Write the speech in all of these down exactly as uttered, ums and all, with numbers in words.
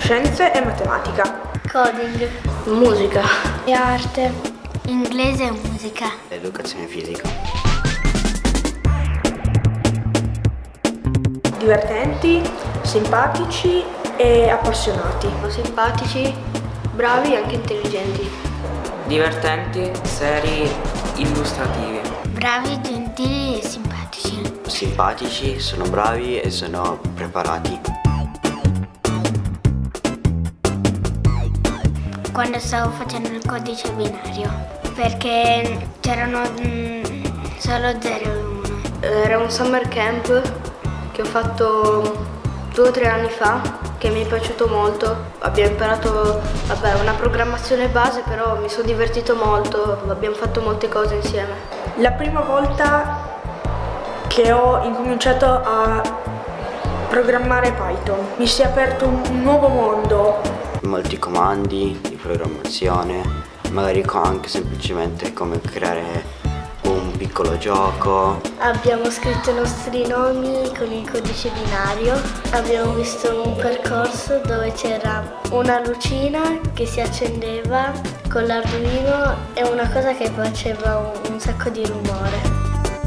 scienze e matematica. Coding. Musica. E arte. Inglese e musica. Educazione fisica. Divertenti, simpatici e appassionati. Simpatici, bravi e anche intelligenti. Divertenti, seri, illustrativi. Bravi, gentili e simpatici. Simpatici, sono bravi e sono preparati. Quando stavo facendo il codice binario, perché c'erano mm, solo zero e uno. Era un summer camp che ho fatto due o tre anni fa, che mi è piaciuto molto. Abbiamo imparato, vabbè, una programmazione base, però mi sono divertito molto, abbiamo fatto molte cose insieme. La prima volta che ho incominciato a programmare Python mi si è aperto un nuovo mondo. Molti comandi di programmazione, magari anche semplicemente come creare un piccolo gioco. Abbiamo scritto i nostri nomi con il codice binario. Abbiamo visto un percorso dove c'era una lucina che si accendeva con l'Arduino e una cosa che faceva un, un sacco di rumore.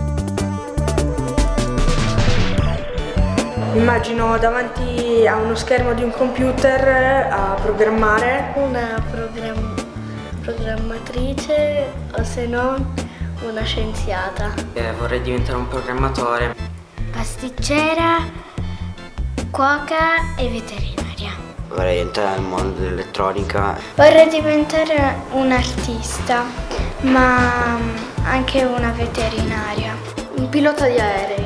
Mi immagino davanti a uno schermo di un computer a programmare. Una program- programmatrice o se no una scienziata. Eh, vorrei diventare un programmatore. Pasticcera, cuoca e veterinaria. Vorrei entrare nel mondo dell'elettronica. Vorrei diventare un'artista, ma anche una veterinaria. Un pilota di aerei.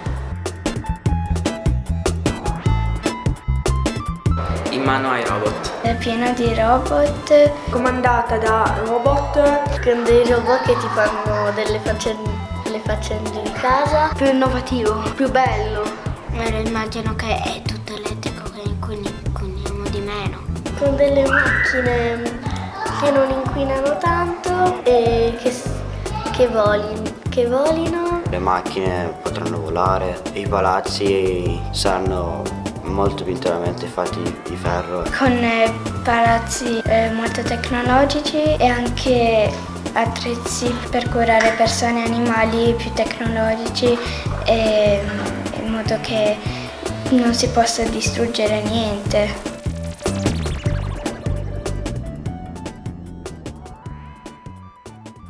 In mano ai robot. È pieno di robot, Comandata da robot. con dei robot che ti fanno delle faccende, le faccende di casa. Più innovativo, più bello. Me lo immagino che è tutto elettrico, che inquiniamo di meno. Con delle macchine che non inquinano tanto e che, che, voli, che volino. Le macchine potranno volare, i palazzi saranno molto più interamente fatti di ferro. Con eh, palazzi eh, molto tecnologici e anche attrezzi per curare persone e animali più tecnologici e, in modo che non si possa distruggere niente.